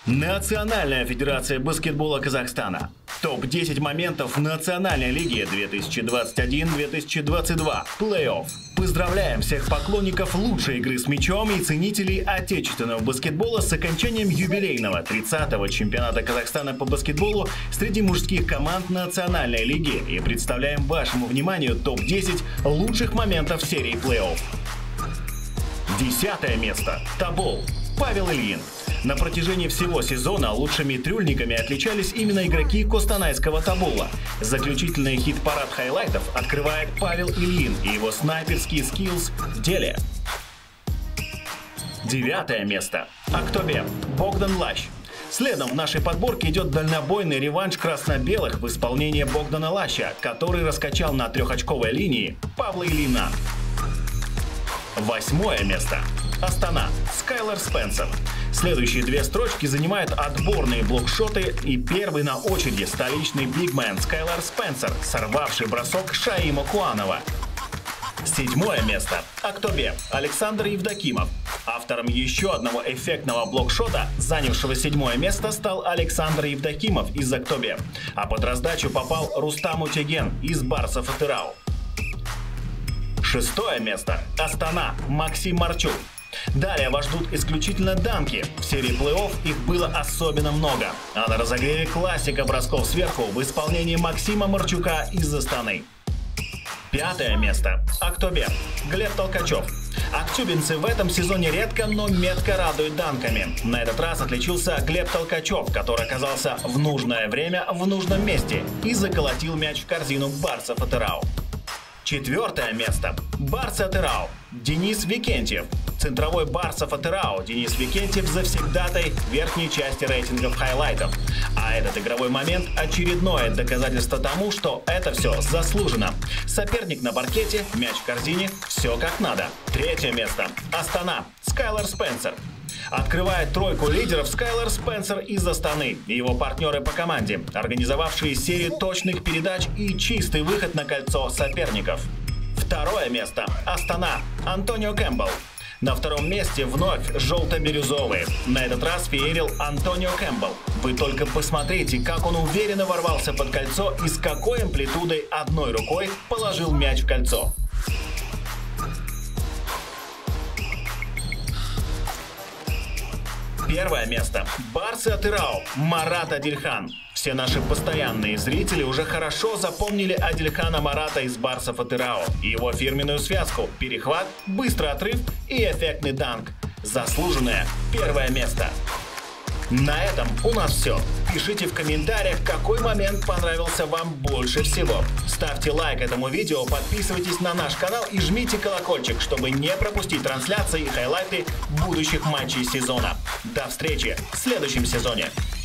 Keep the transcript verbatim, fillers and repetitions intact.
Национальная федерация баскетбола Казахстана. топ десять моментов Национальной лиги две тысячи двадцать один — две тысячи двадцать два. Плей-офф. Поздравляем всех поклонников лучшей игры с мячом и ценителей отечественного баскетбола с окончанием юбилейного тридцатого чемпионата Казахстана по баскетболу среди мужских команд Национальной лиги и представляем вашему вниманию топ десять лучших моментов серии плей-офф. Десятое место. Тобол. Павел Ильин. На протяжении всего сезона лучшими трюльниками отличались именно игроки костанайского Тобола. Заключительный хит-парад хайлайтов открывает Павел Ильин и его снайперские скиллс в деле. Девятое место. Актобе. Богдан Лащ. Следом в нашей подборке идет дальнобойный реванш красно-белых в исполнении Богдана Лаща, который раскачал на трехочковой линии Павла Ильина. Восьмое место. Астана. Скайлер Спенсер. Следующие две строчки занимают отборные блокшоты, и первый на очереди столичный бигмен Скайлер Спенсер, сорвавший бросок Шаима Куанова. Седьмое место. Актобе. Александр Евдокимов. Автором еще одного эффектного блокшота, занявшего седьмое место, стал Александр Евдокимов из Актобе, а под раздачу попал Рустам Утеген из Барсов Атырау. Шестое место. Астана. Максим Марчук. Далее вас ждут исключительно данки. В серии плей-офф их было особенно много. А на разогреве классика бросков сверху в исполнении Максима Марчука из Астаны. Пятое место. Актобе. Глеб Толкачев. Актюбинцы в этом сезоне редко, но метко радуют данками. На этот раз отличился Глеб Толкачев, который оказался в нужное время в нужном месте и заколотил мяч в корзину Барсов Атырау. Четвертое место. Барсы Атырау. Денис Викентьев. Центровой Барсов Атырау Денис Викентьев завсегдатай верхней части рейтингов хайлайтов. А этот игровой момент – очередное доказательство тому, что это все заслужено. Соперник на паркете, мяч в корзине, все как надо. Третье место. Астана. Скайлер Спенсер. Открывает тройку лидеров Скайлер Спенсер из Астаны и его партнеры по команде, организовавшие серию точных передач и чистый выход на кольцо соперников. Второе место. Астана. Антонио Кэмпбелл. На втором месте вновь желто-бирюзовые. На этот раз феерил Антонио Кэмпбелл. Вы только посмотрите, как он уверенно ворвался под кольцо и с какой амплитудой одной рукой положил мяч в кольцо. Первое место. Барсы Атырау. Марат Адильхан. Все наши постоянные зрители уже хорошо запомнили Адильхана Марата из Барсов Атырау и его фирменную связку: перехват, быстрый отрыв и эффектный данк. Заслуженное первое место. На этом у нас все. Пишите в комментариях, какой момент понравился вам больше всего. Ставьте лайк этому видео, подписывайтесь на наш канал и жмите колокольчик, чтобы не пропустить трансляции и хайлайты будущих матчей сезона. До встречи в следующем сезоне.